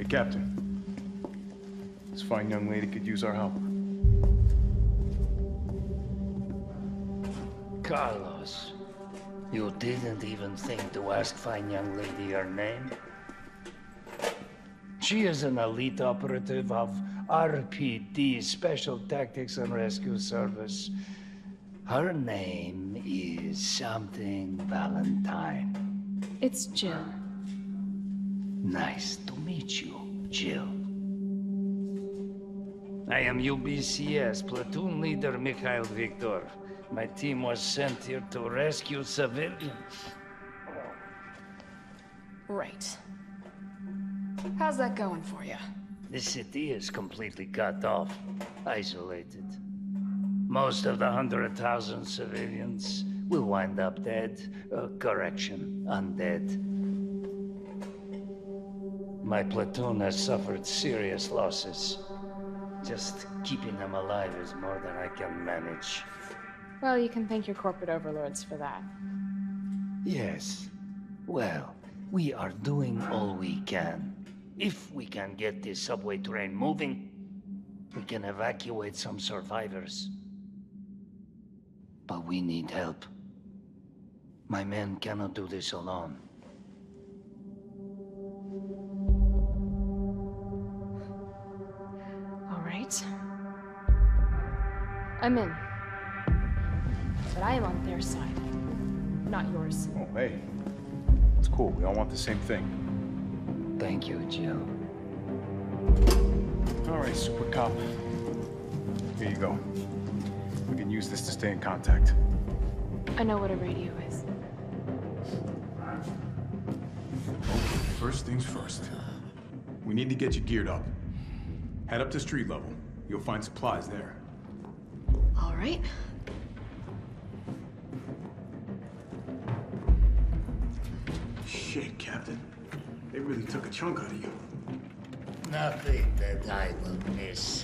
Captain. This fine young lady could use our help. Carlos, you didn't even think to ask fine young lady her name? She is an elite operative of RPD, Special Tactics and Rescue Service. Her name is something Valentine. It's Jill. Nice to meet you, Jill. I am UBCS Platoon Leader Mikhail Viktor. My team was sent here to rescue civilians. Right. How's that going for you? The city is completely cut off, isolated. Most of the 100,000 civilians will wind up dead. Correction, undead. My platoon has suffered serious losses. Just keeping them alive is more than I can manage. Well, you can thank your corporate overlords for that. Yes. Well, we are doing all we can. If we can get this subway train moving, we can evacuate some survivors. But we need help. My men cannot do this alone. All right. I'm in. But I am on their side, not yours. Oh, hey. It's cool. We all want the same thing. Thank you, Jill. All right, Super Cop. Here you go. We can use this to stay in contact. I know what a radio is. Okay, first things first. We need to get you geared up. Head up to street level. You'll find supplies there. All right. Shit, Captain. They really took a chunk out of you. Nothing that I will miss.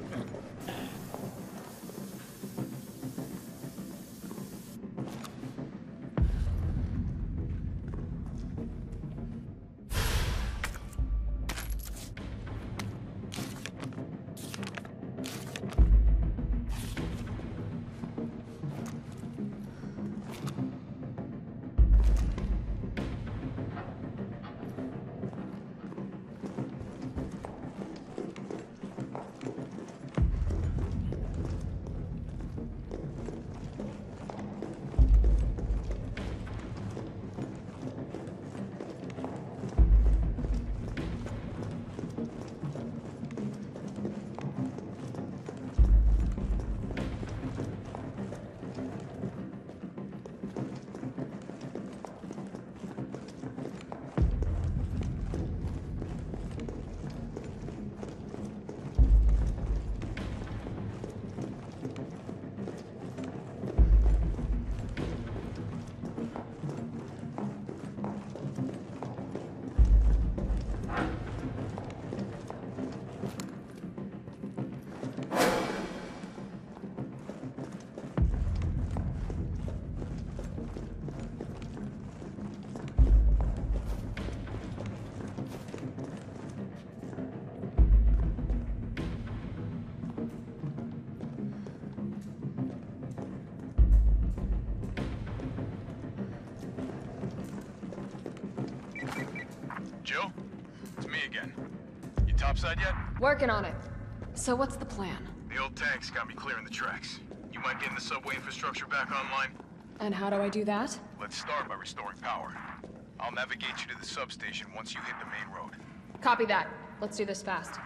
Jill? It's me again. You topside yet? Working on it. So what's the plan? The old tanks got me clearing the tracks. You mind getting the subway infrastructure back online? And how do I do that? Let's start by restoring power. I'll navigate you to the substation once you hit the main road. Copy that. Let's do this fast.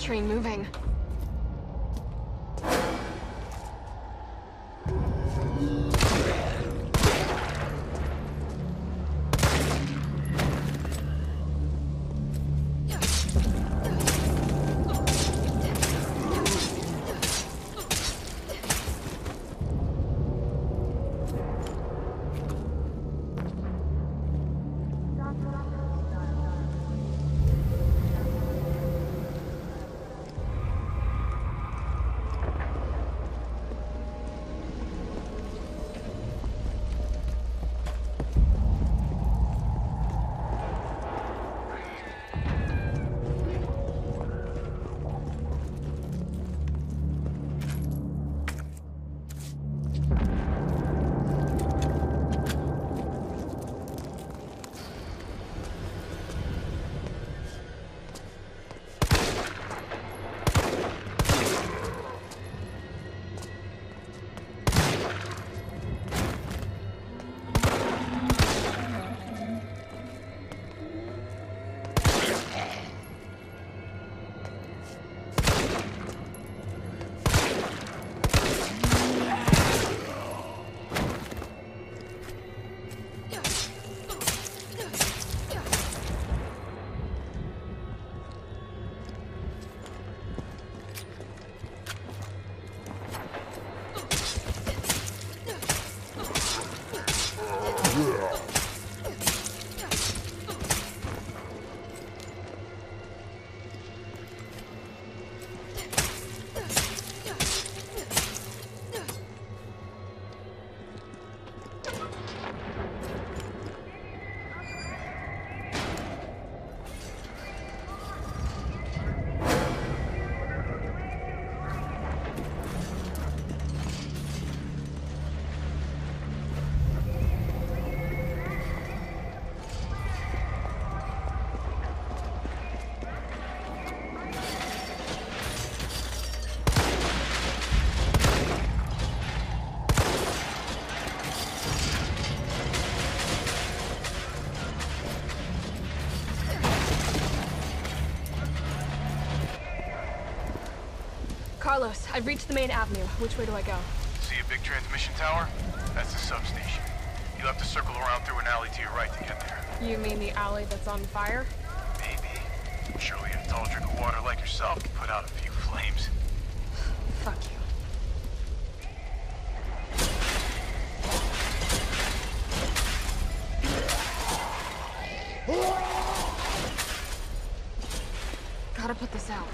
train moving. Carlos, I've reached the main avenue. Which way do I go? See a big transmission tower? That's the substation. You'll have to circle around through an alley to your right to get there. You mean the alley that's on fire? Maybe. Surely a tall drink of water like yourself can put out a few flames. Fuck you. Gotta put this out.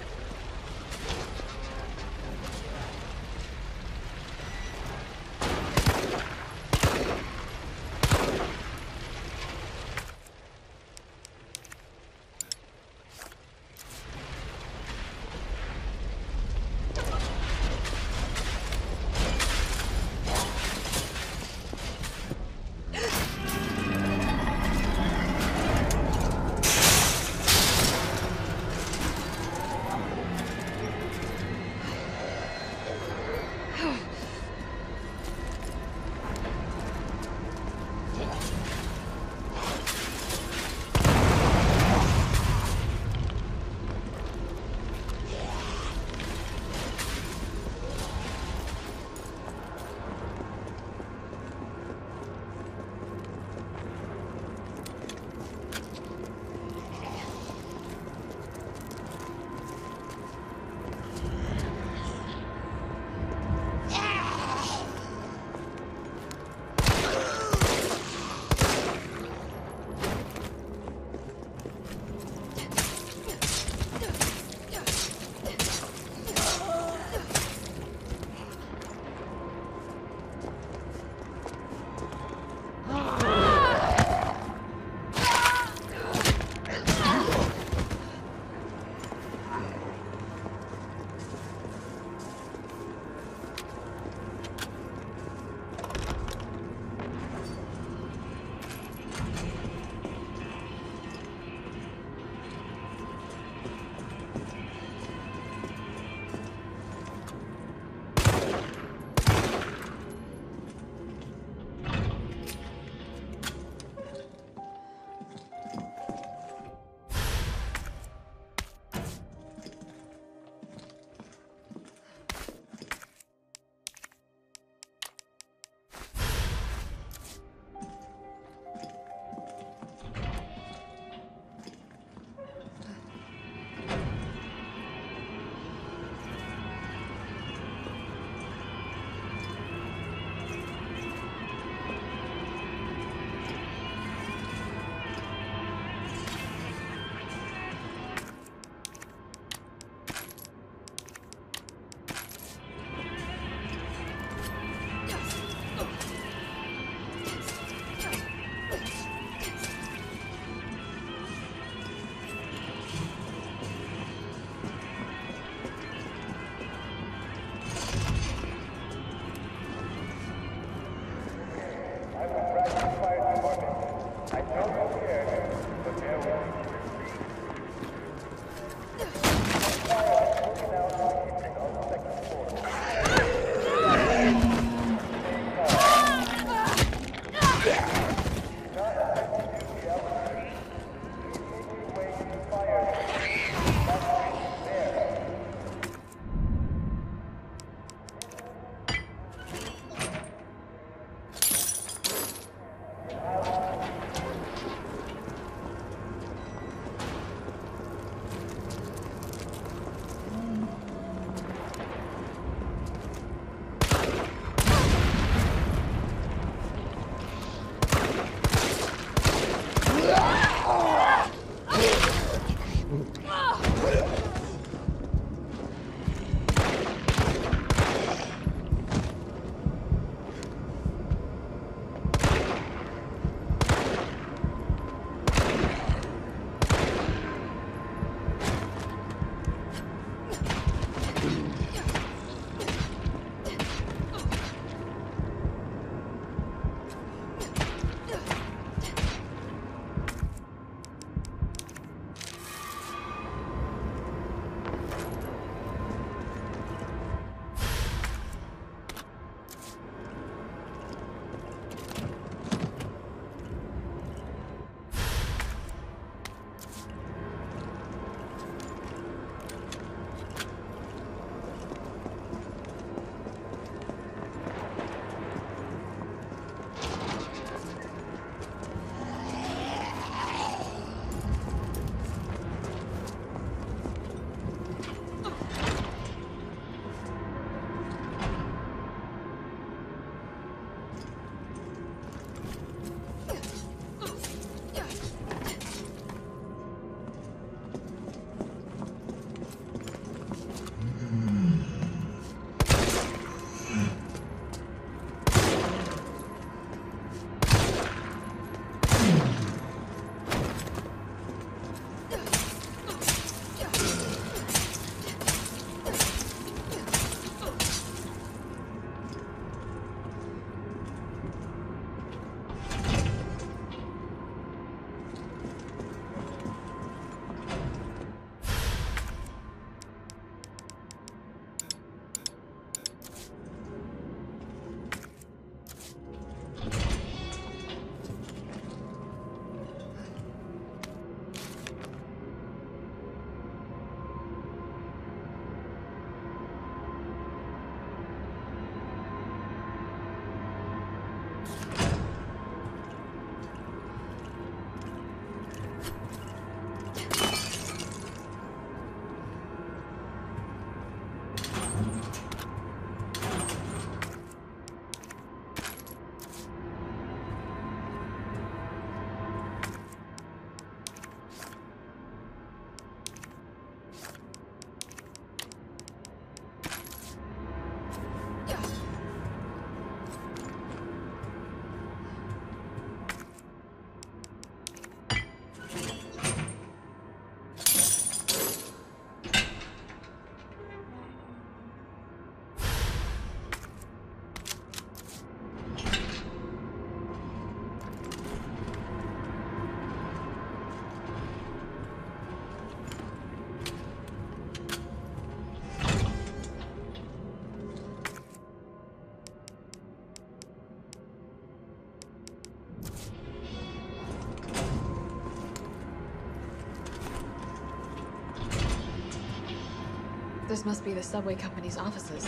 This must be the subway company's offices.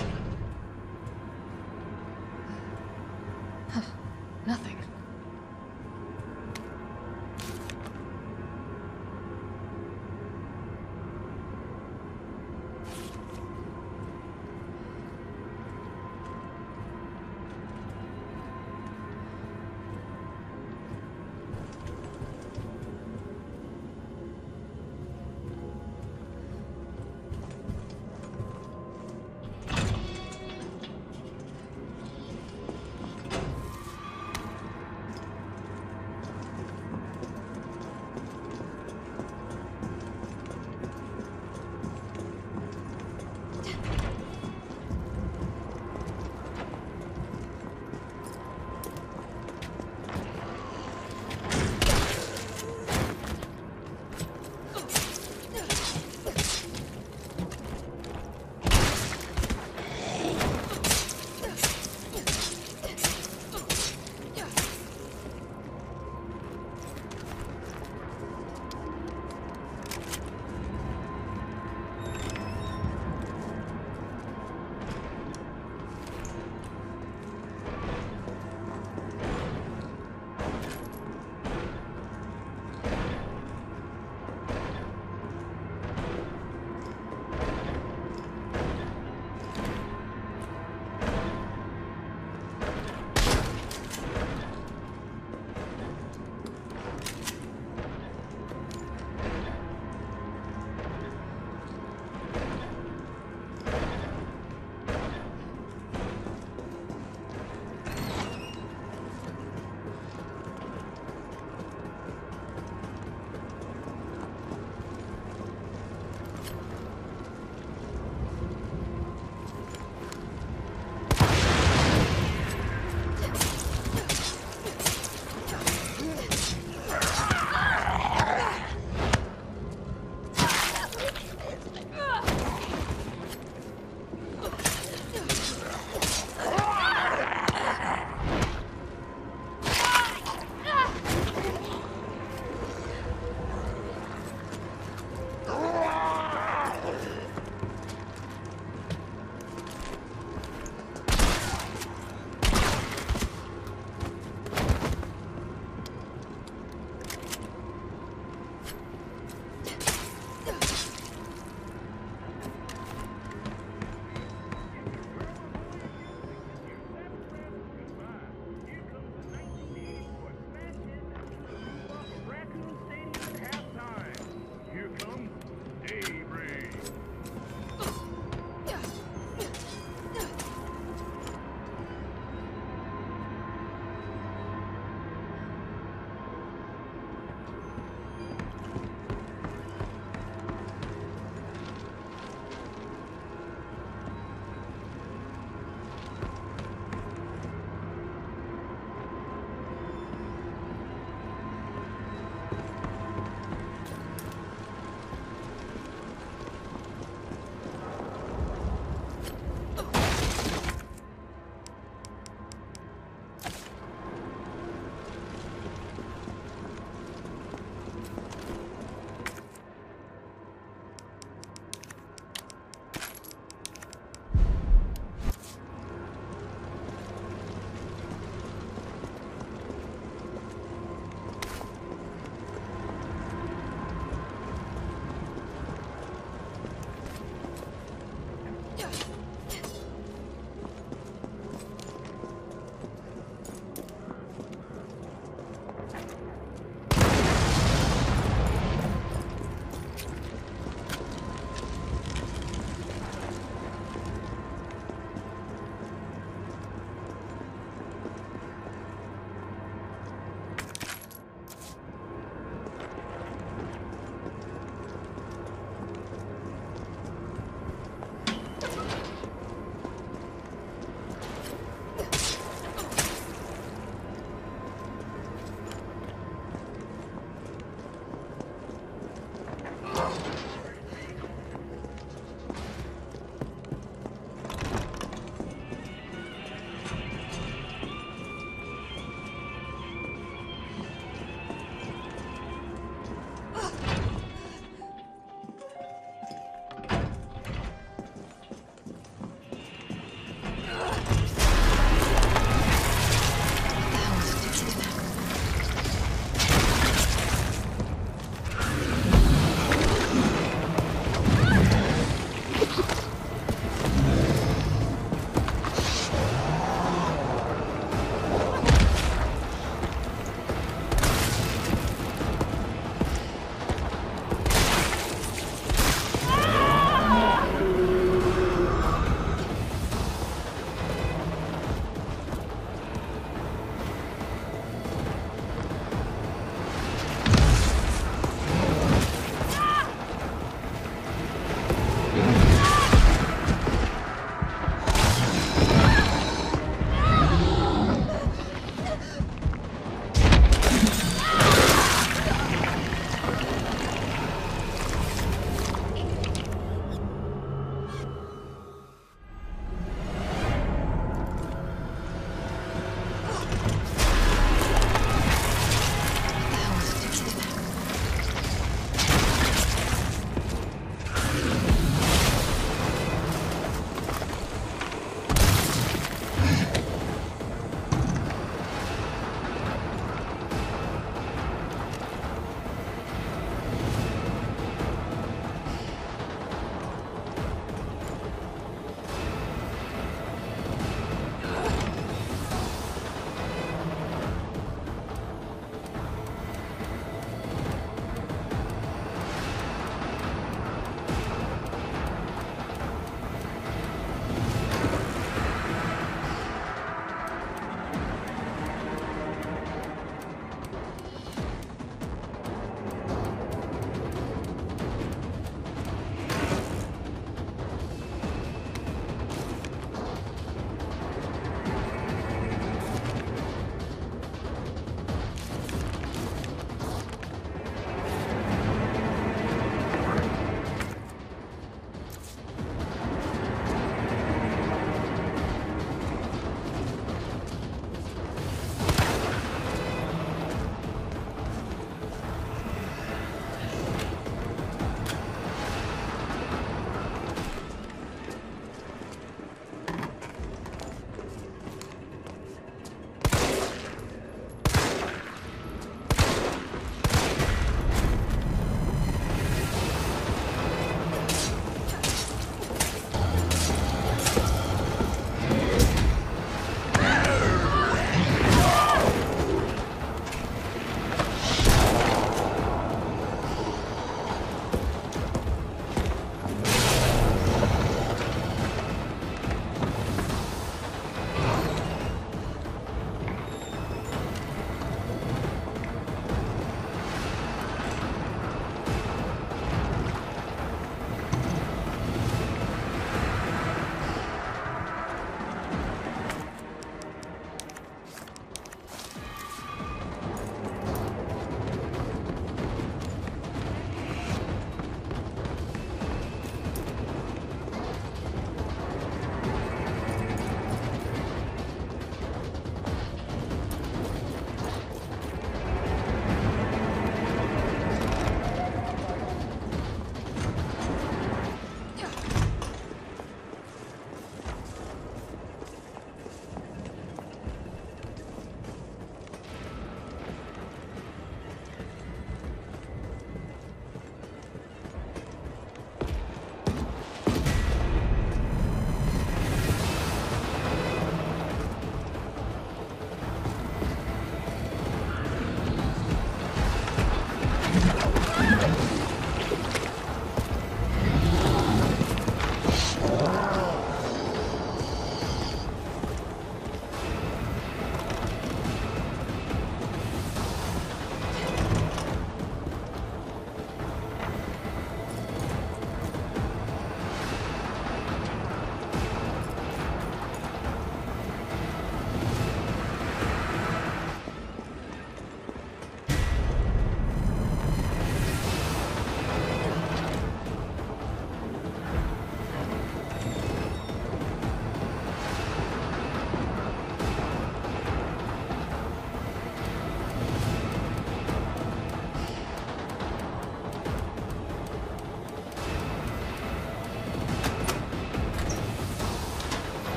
Huh. Nothing.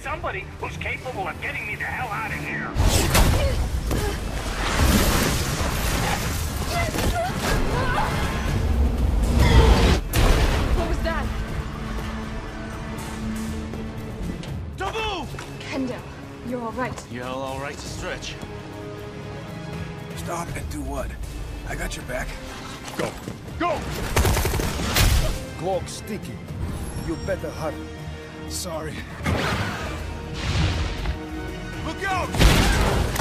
somebody who's capable of getting me the hell out of here. What was that? Taboo! Kendall, you're all right. Yeah, all right to stretch. Stop and do what? I got your back. Go. Go! Cloak sticky. You better hurry. Sorry. Look out!